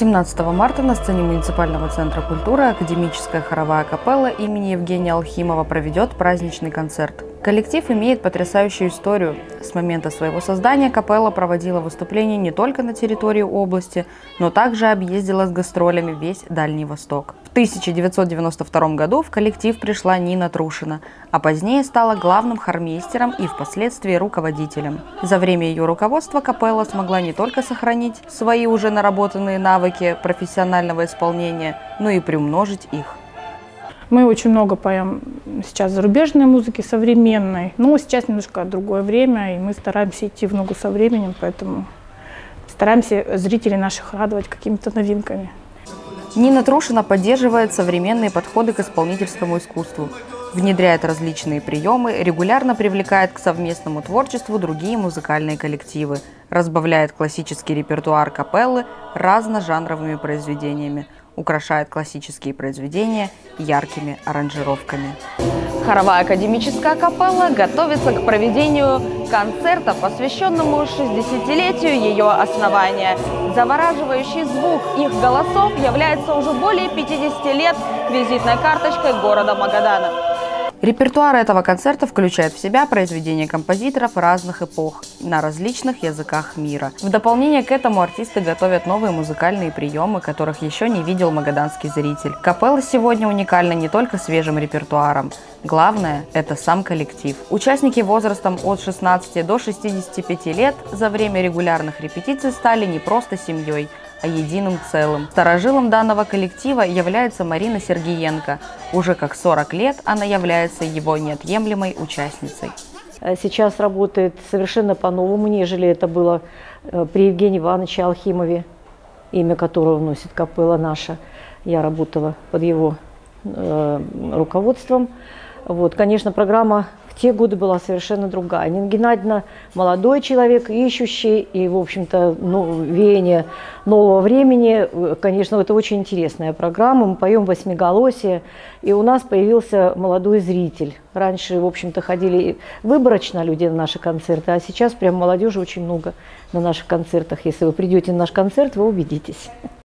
18 марта на сцене муниципального центра культуры академическая хоровая капелла имени Евгения Алхимова проведет праздничный концерт. Коллектив имеет потрясающую историю. С момента своего создания капелла проводила выступления не только на территории области, но также объездила с гастролями весь Дальний Восток. В 1992 году в коллектив пришла Нина Трушина, а позднее стала главным хормейстером и впоследствии руководителем. За время ее руководства капелла смогла не только сохранить свои уже наработанные навыки профессионального исполнения, но и приумножить их. Мы очень много поем сейчас зарубежной музыки, современной, но сейчас немножко другое время, и мы стараемся идти в ногу со временем, поэтому стараемся зрителей наших радовать какими-то новинками. Нина Трушина поддерживает современные подходы к исполнительскому искусству, внедряет различные приемы, регулярно привлекает к совместному творчеству другие музыкальные коллективы, разбавляет классический репертуар капеллы разножанровыми произведениями, украшает классические произведения яркими аранжировками. Хоровая академическая капелла готовится к проведению концерта, посвященному 60-летию ее основания. Завораживающий звук их голосов является уже более 50 лет визитной карточкой города Магадана. Репертуар этого концерта включает в себя произведения композиторов разных эпох на различных языках мира. В дополнение к этому артисты готовят новые музыкальные приемы, которых еще не видел магаданский зритель. Капелла сегодня уникальна не только свежим репертуаром. Главное – это сам коллектив. Участники возрастом от 16 до 65 лет за время регулярных репетиций стали не просто семьей, а единым целым. Старожилом данного коллектива является Марина Сергеенко. Уже как 40 лет она является его неотъемлемой участницей. Сейчас работает совершенно по-новому, нежели это было при Евгении Ивановиче Алхимове, имя которого носит капелла наша. Я работала под его руководством. Вот, конечно, программа в те годы была совершенно другая. Нина Геннадьевна молодой человек, ищущий, и, в общем-то, веяние нового времени. Конечно, это очень интересная программа. Мы поем восьмиголосие, и у нас появился молодой зритель. Раньше, в общем-то, ходили выборочно люди на наши концерты, а сейчас прям молодежи очень много на наших концертах. Если вы придете на наш концерт, вы убедитесь.